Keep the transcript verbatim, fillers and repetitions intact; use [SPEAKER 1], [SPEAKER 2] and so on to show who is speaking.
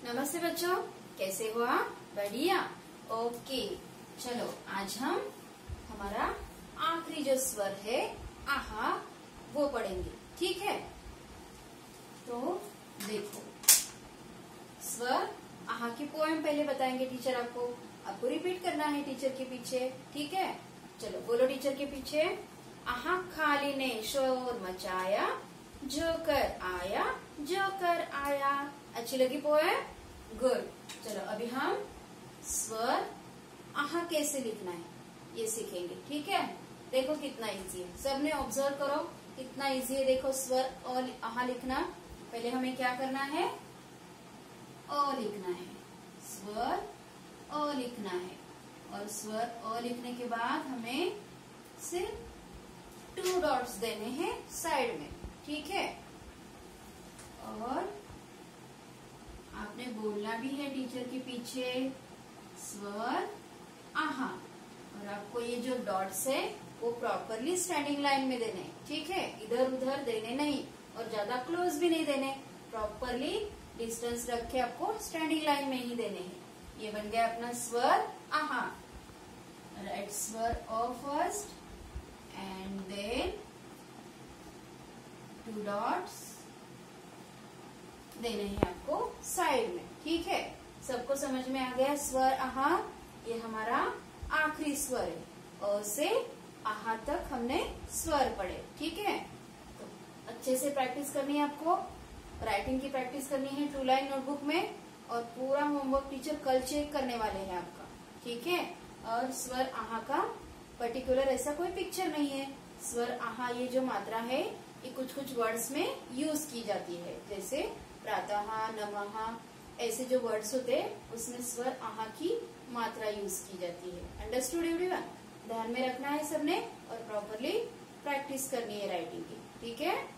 [SPEAKER 1] नमस्ते बच्चों, कैसे हो आप? बढ़िया। ओके, चलो आज हम हमारा आखिरी जो स्वर है आहा वो पढ़ेंगे। ठीक है, तो देखो स्वर आहा की पोएम पहले बताएंगे टीचर आपको। आपको रिपीट करना है टीचर के पीछे। ठीक है, चलो बोलो टीचर के पीछे। आहा खाली ने शोर मचाया, जो कर आया जो कर आया। अच्छी लगी पोएम? गुड। चलो अभी हम स्वर आहा कैसे लिखना है ये सीखेंगे। ठीक है, देखो कितना इजी है, सबने ऑब्जर्व करो कितना इजी है। देखो स्वर और आहा लिखना, पहले हमें क्या करना है, अ लिखना है, स्वर अ लिखना है, और स्वर अ लिखने के बाद हमें सिर्फ टू डॉट्स देने हैं साइड में। ठीक है, और आपने बोलना भी है टीचर के पीछे स्वर आहा, और आपको ये जो डॉट्स है वो प्रॉपरली स्टैंडिंग लाइन में देने। ठीक है, इधर उधर देने नहीं और ज्यादा क्लोज भी नहीं देने, प्रॉपरली डिस्टेंस रख के आपको स्टैंडिंग लाइन में ही देने हैं। ये बन गया अपना स्वर आहा। राइट स्वर अ first and then two dots देने हैं आपको साइड में। ठीक है, सबको समझ में आ गया स्वर आहा? ये हमारा आखिरी स्वर है, अ से आहा तक हमने स्वर पढ़े। ठीक है, तो अच्छे से प्रैक्टिस करनी है आपको, राइटिंग की प्रैक्टिस करनी है टू लाइन नोटबुक में, और पूरा होमवर्क टीचर कल चेक करने वाले हैं आपका। ठीक है, और स्वर आहा का पर्टिकुलर ऐसा कोई पिक्चर नहीं है। स्वर आहा ये जो मात्रा है ये कुछ कुछ वर्ड्स में यूज की जाती है, जैसे प्रातः, नमः, ऐसे जो वर्ड्स होते हैं उसमें स्वर आहा की मात्रा यूज की जाती है। Understood everyone? ध्यान में रखना है सबने और प्रॉपरली प्रैक्टिस करनी है राइटिंग की। ठीक है।